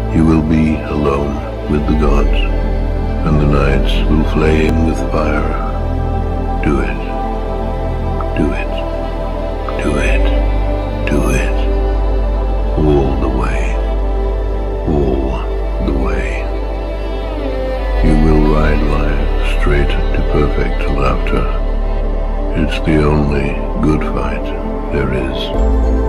You will be alone with the gods, and the nights will flame with fire. Do it. Do it. Do it. Do it. All the way. All the way. You will ride life straight to perfect laughter. It's the only good fight there is.